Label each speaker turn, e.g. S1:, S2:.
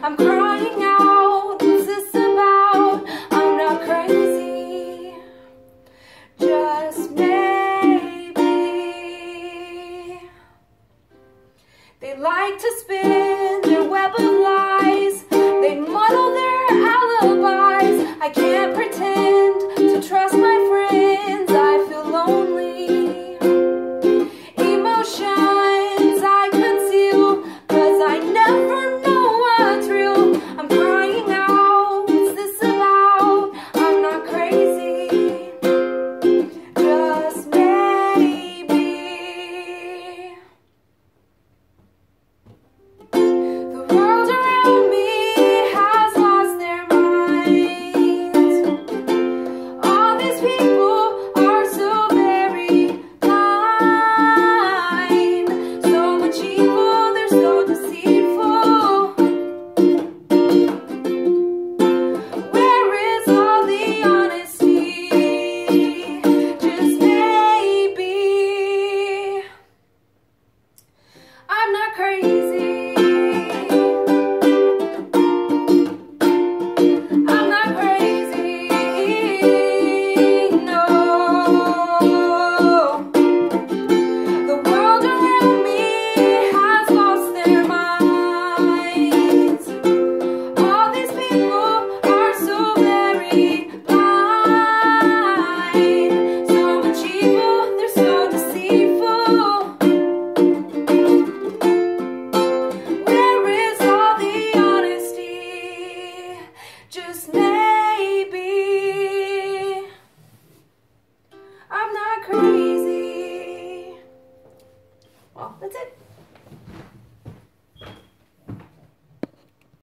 S1: I'm crying out, what's this about? I'm not crazy, just maybe. They like to spin their web of lies, they muddle their alibis. I can't pretend to trust my friends, I feel lonely. Emotions I conceal, 'cause I never know what's real. I'm crying out, what's this about? I'm not crazy, just maybe. The world around me has lost their minds. All these people are so very blind. So much evil, they're so deceitful. Where is all the honesty? Just maybe. I'm not crazy. I'm not crazy, no. The world around me has lost their minds. All these people are so very blind. So much evil, they're so deceitful. Where is all the honesty? Just maybe. I'm not crazy. Well, that's it.